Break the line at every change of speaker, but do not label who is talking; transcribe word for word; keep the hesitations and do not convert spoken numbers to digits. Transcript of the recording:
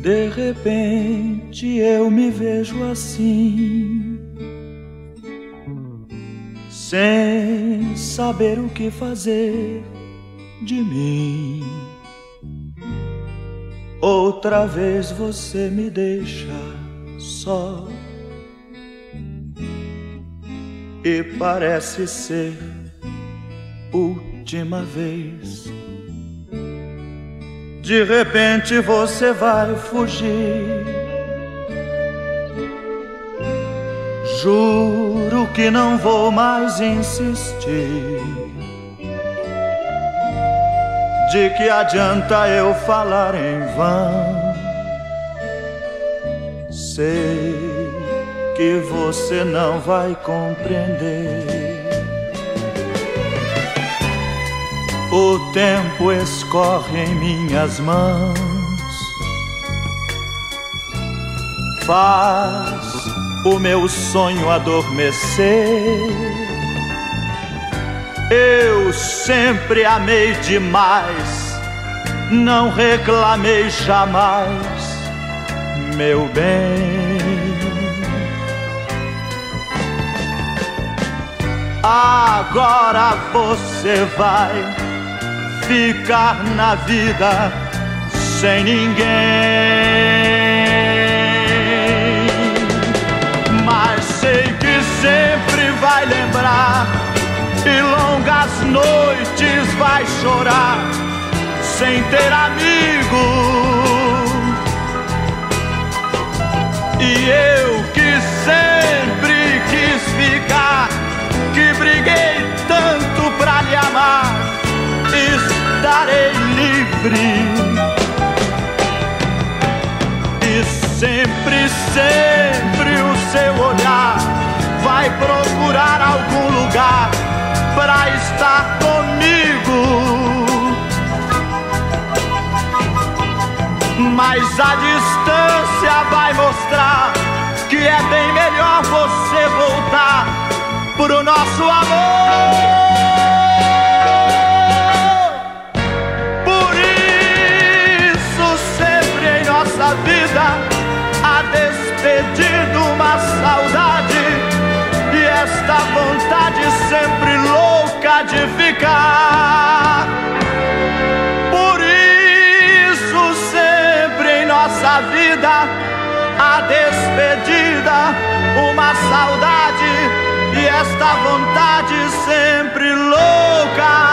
De repente eu me vejo assim, sem saber o que fazer de mim. Outra vez você me deixa só, e parece ser última vez. De repente você vai fugir. Juro que não vou mais insistir. De que adianta eu falar em vão? Sei que você não vai compreender. O tempo escorre em minhas mãos, faz o meu sonho adormecer. Eu sempre amei demais, não reclamei jamais, meu bem. Agora você vai ficar na vida sem ninguém, mas sei que sempre vai lembrar e longas noites vai chorar sem ter amigo. E eu que sempre quis ficar, que briguei tanto pra lhe amar, estarei livre. E sempre, sempre o seu olhar vai procurar algum lugar pra estar comigo. Mas a distância vai mostrar que é bem melhor você voltar pro nosso amor. Nossa vida a despedir de uma saudade e esta vontade sempre louca de ficar. Por isso sempre em nossa vida a despedida, uma saudade e esta vontade sempre louca